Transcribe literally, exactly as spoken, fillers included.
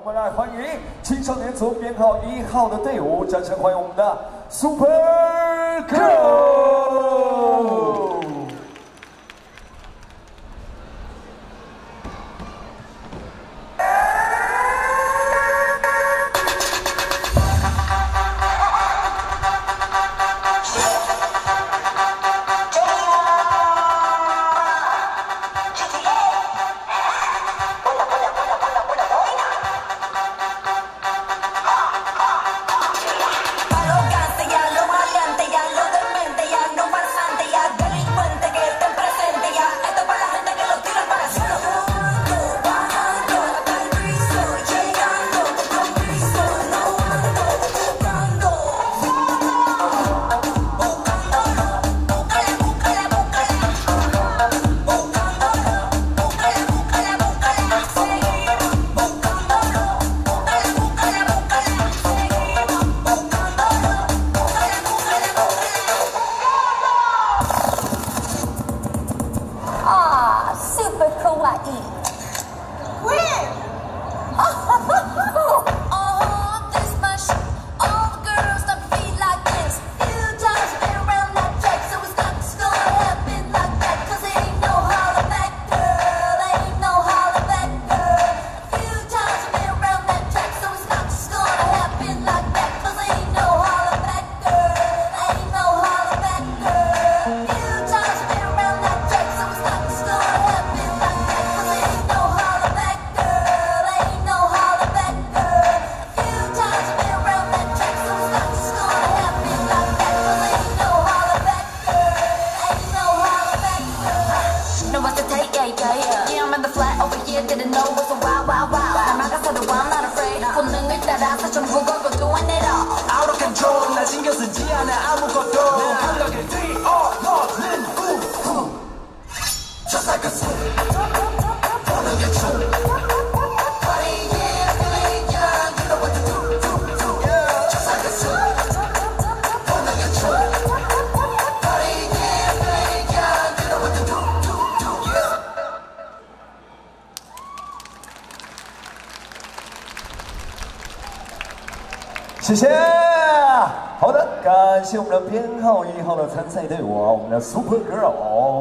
们来欢迎青少年组编号一号的队伍，掌声欢迎我们的 Super Girl。 Super kawaii. Where? Oh, this much. All the girls don't feel like this. Few times I've been around that track, so it's not just gonna happen like that. Cause it ain't no holler back, girl. Ain't no holler back, girl. Few times I've been around that track, so it's not just gonna happen like that. Cause it ain't no holler back, girl. Ain't no holler back, girl. Few times I've been around that track, so it's not just gonna happen. Yeah, I'm in the flat over here, didn't know what's a wild, wild, wild. 난 막아서도 I'm not afraid. 본능을 따라서 전부 걸고 doing it all. Out of control, 나 신경 쓰지 않아 아무것도. 감각을 뛰어넘는 후. Just like a swing. 본능의 춤. Party, yeah, feeling young, you know what to do, do, do. Yeah, just like a swing. 본능의 춤. Party, yeah, feeling young, you know what to do, do, do. Yeah. 谢谢，好的，感谢我们的编号一号的参赛队伍，我们的 Super Girl。